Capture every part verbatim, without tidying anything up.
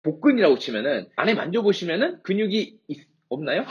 복근이라고 치면은 안에 만져보시면은 근육이 있- 없나요?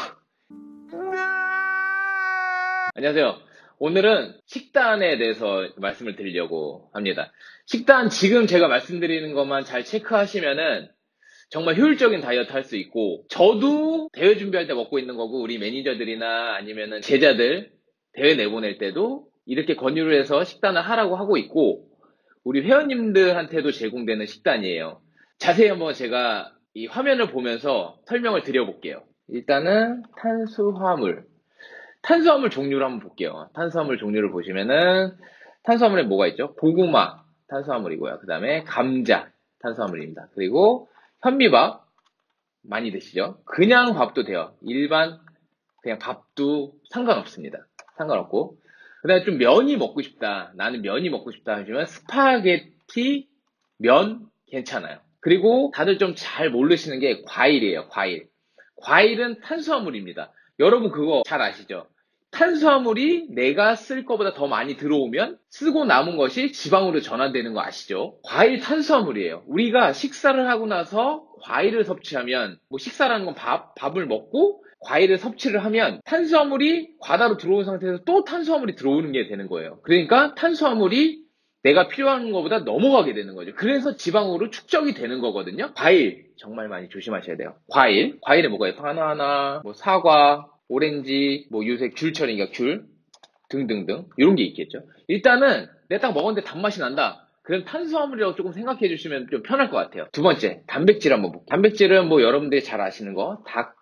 안녕하세요. 오늘은 식단에 대해서 말씀을 드리려고 합니다. 식단 지금 제가 말씀드리는 것만 잘 체크하시면은 정말 효율적인 다이어트 할 수 있고, 저도 대회 준비할 때 먹고 있는 거고, 우리 매니저들이나 아니면은 제자들 대회 내보낼 때도 이렇게 권유를 해서 식단을 하라고 하고 있고, 우리 회원님들한테도 제공되는 식단이에요. 자세히 한번 제가 이 화면을 보면서 설명을 드려볼게요. 일단은 탄수화물. 탄수화물 종류를 한번 볼게요. 탄수화물 종류를 보시면은 탄수화물에 뭐가 있죠? 고구마 탄수화물이고요. 그 다음에 감자 탄수화물입니다. 그리고 현미밥 많이 드시죠? 그냥 밥도 돼요. 일반 그냥 밥도 상관없습니다. 상관없고. 그 다음에 좀 면이 먹고 싶다. 나는 면이 먹고 싶다 하시면 스파게티 면 괜찮아요. 그리고 다들 좀 잘 모르시는 게 과일이에요. 과일. 과일은 탄수화물입니다. 여러분 그거 잘 아시죠? 탄수화물이 내가 쓸 거보다 더 많이 들어오면 쓰고 남은 것이 지방으로 전환되는 거 아시죠? 과일 탄수화물이에요. 우리가 식사를 하고 나서 과일을 섭취하면, 뭐 식사라는 건 밥, 밥을 먹고 과일을 섭취를 하면 탄수화물이 과다로 들어온 상태에서 또 탄수화물이 들어오는 게 되는 거예요. 그러니까 탄수화물이 내가 필요한 것보다 넘어가게 되는 거죠. 그래서 지방으로 축적이 되는 거거든요. 과일 정말 많이 조심하셔야 돼요. 과일, 과일에 뭐가 있어요? 바나나, 뭐 사과, 오렌지, 뭐 요새 귤철이니까 귤 등등등 이런 게 있겠죠. 일단은 내가 딱 먹었는데 단맛이 난다. 그럼 탄수화물이라고 조금 생각해 주시면 좀 편할 것 같아요. 두 번째, 단백질 한번 볼게요. 단백질은 뭐 여러분들이 잘 아시는 거, 닭,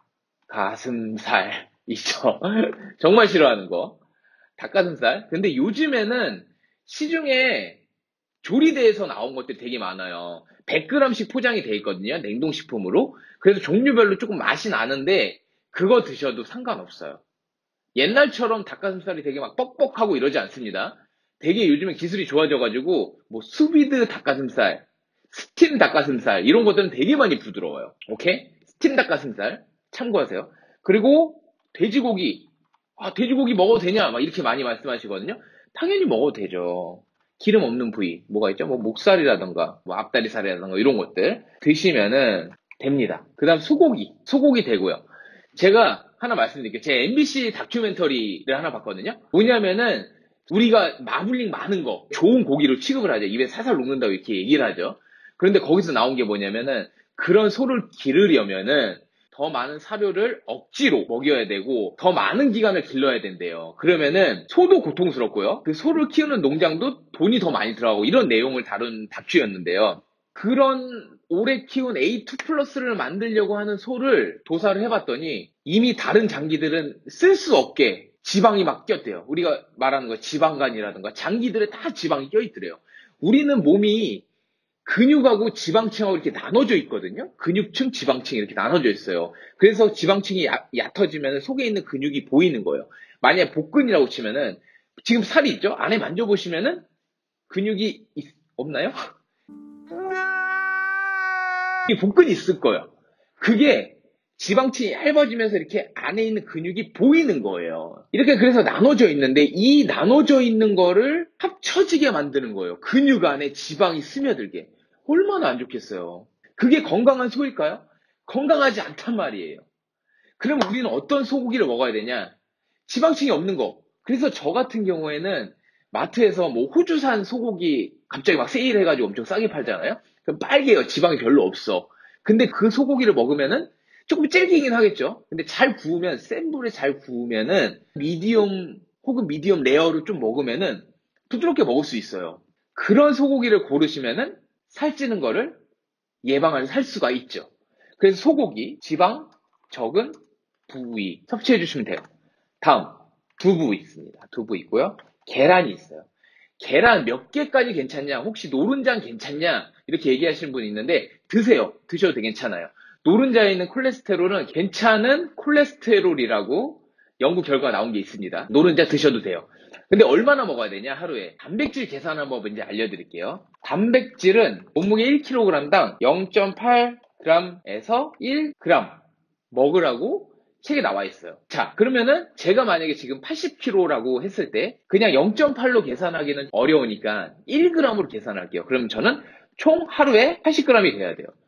가슴살 있죠. 정말 싫어하는 거, 닭가슴살. 근데 요즘에는 시중에 조리대에서 나온 것들이 되게 많아요. 백 그램씩 포장이 돼 있거든요. 냉동식품으로. 그래서 종류별로 조금 맛이 나는데 그거 드셔도 상관없어요. 옛날처럼 닭가슴살이 되게 막 뻑뻑하고 이러지 않습니다. 되게 요즘에 기술이 좋아져가지고 뭐 수비드 닭가슴살, 스팀 닭가슴살 이런 것들은 되게 많이 부드러워요. 오케이? 스팀 닭가슴살 참고하세요. 그리고 돼지고기, 아 돼지고기 먹어도 되냐? 막 이렇게 많이 말씀하시거든요. 당연히 먹어도 되죠. 기름 없는 부위 뭐가 있죠? 뭐 목살이라던가 뭐 앞다리살이라던가 이런 것들 드시면은 됩니다. 그 다음 소고기, 소고기 되고요. 제가 하나 말씀드릴게요. 제 엠비씨 다큐멘터리를 하나 봤거든요. 뭐냐면은 우리가 마블링 많은 거 좋은 고기로 취급을 하죠. 입에 살살 녹는다고 이렇게 얘기를 하죠. 그런데 거기서 나온 게 뭐냐면은 그런 소를 기르려면은 더 많은 사료를 억지로 먹여야 되고 더 많은 기간을 길러야 된대요. 그러면은 소도 고통스럽고요. 그 소를 키우는 농장도 돈이 더 많이 들어가고 이런 내용을 다룬 다큐였는데요. 그런 오래 키운 에이 투 플러스를 만들려고 하는 소를 도사를 해봤더니 이미 다른 장기들은 쓸 수 없게 지방이 막 꼈대요. 우리가 말하는 거 지방간이라든가 장기들에 다 지방이 껴있더래요. 우리는 몸이 근육하고 지방층하고 이렇게 나눠져 있거든요. 근육층, 지방층 이렇게 나눠져 있어요. 그래서 지방층이 얕, 얕아지면 속에 있는 근육이 보이는 거예요. 만약에 복근이라고 치면은 지금 살이 있죠? 안에 만져보시면은 근육이 있- 없나요? 이 복근이 있을 거예요. 그게 지방층이 얇아지면서 이렇게 안에 있는 근육이 보이는 거예요. 이렇게 그래서 나눠져 있는데 이 나눠져 있는 거를 합쳐지게 만드는 거예요. 근육 안에 지방이 스며들게. 얼마나 안 좋겠어요. 그게 건강한 소일까요? 건강하지 않단 말이에요. 그럼 우리는 어떤 소고기를 먹어야 되냐? 지방층이 없는 거. 그래서 저 같은 경우에는 마트에서 뭐 호주산 소고기 갑자기 막 세일해가지고 엄청 싸게 팔잖아요? 그럼 빨개요. 지방이 별로 없어. 근데 그 소고기를 먹으면은 조금 질기긴 하겠죠? 근데 잘 구우면, 센 불에 잘 구우면은 미디엄 혹은 미디엄 레어로 좀 먹으면은 부드럽게 먹을 수 있어요. 그런 소고기를 고르시면은 살찌는 거를 예방할 살 수가 있죠. 그래서 소고기, 지방 적은 부위 섭취해 주시면 돼요. 다음, 두부 있습니다. 두부 있고요. 계란이 있어요. 계란 몇 개까지 괜찮냐? 혹시 노른자는 괜찮냐? 이렇게 얘기하시는 분이 있는데 드세요. 드셔도 되게 괜찮아요. 노른자에 있는 콜레스테롤은 괜찮은 콜레스테롤이라고 연구 결과가 나온 게 있습니다. 노른자 드셔도 돼요. 근데 얼마나 먹어야 되냐? 하루에. 단백질 계산하는 법 이제 알려드릴게요. 단백질은 몸무게 일 킬로그램당 영 점 팔 그램에서 일 그램 먹으라고 책에 나와 있어요. 자, 그러면은 제가 만약에 지금 팔십 킬로그램라고 했을 때 그냥 영 점 팔로 계산하기는 어려우니까 일 그램으로 계산할게요. 그럼 저는 총 하루에 팔십 그램이 돼야 돼요.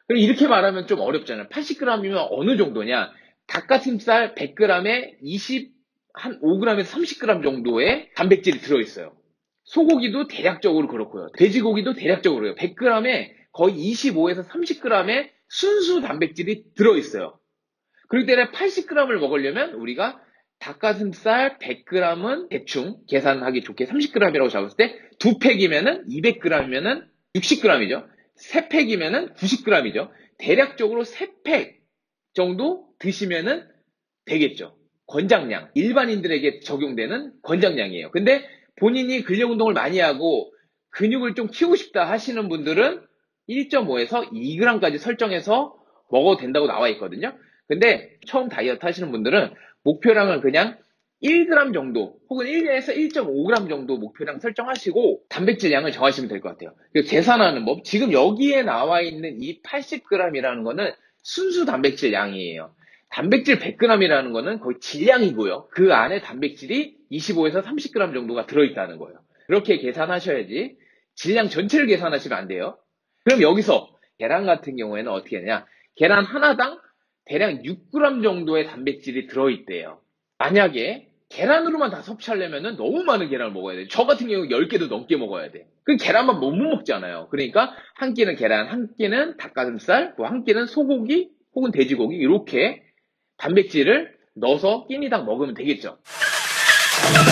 그럼 이렇게 말하면 좀 어렵잖아요. 팔십 그램이면 어느 정도냐? 닭가슴살 백 그램에 이십, 한 오 그램에서 삼십 그램 정도의 단백질이 들어있어요. 소고기도 대략적으로 그렇고요. 돼지고기도 대략적으로 그래요. 백 그램에 거의 이십오에서 삼십 그램의 순수 단백질이 들어있어요. 그렇기 때문에 팔십 그램을 먹으려면 우리가 닭가슴살 백 그램은 대충 계산하기 좋게 삼십 그램이라고 잡았을 때 두 팩이면은 이백 그램이면은 육십 그램이죠. 세 팩이면은 구십 그램이죠. 대략적으로 세 팩 정도 드시면은 되겠죠. 권장량. 일반인들에게 적용되는 권장량이에요. 근데 본인이 근력 운동을 많이 하고 근육을 좀 키우고 싶다 하시는 분들은 일 점 오에서 이 그램까지 설정해서 먹어도 된다고 나와 있거든요. 근데 처음 다이어트 하시는 분들은 목표량을 그냥 일 그램 정도 혹은 일에서 일 점 오 그램 정도 목표량 설정하시고 단백질 양을 정하시면 될 것 같아요. 계산하는 법. 지금 여기에 나와 있는 이 팔십 그램이라는 거는 순수 단백질 양이에요. 단백질 백 그램이라는 거는 거의 질량이고요. 그 안에 단백질이 이십오에서 삼십 그램 정도가 들어있다는 거예요. 그렇게 계산하셔야지 질량 전체를 계산하시면 안 돼요. 그럼 여기서 계란 같은 경우에는 어떻게 하냐? 계란 하나당 대략 육 그램 정도의 단백질이 들어있대요. 만약에 계란으로만 다 섭취하려면 너무 많은 계란을 먹어야 돼요. 저 같은 경우 열 개도 넘게 먹어야 돼. 그 계란만 못 먹잖아요. 그러니까 한 끼는 계란, 한 끼는 닭가슴살, 뭐 한 끼는 소고기 혹은 돼지고기 이렇게 단백질을 넣어서 끼니당 먹으면 되겠죠.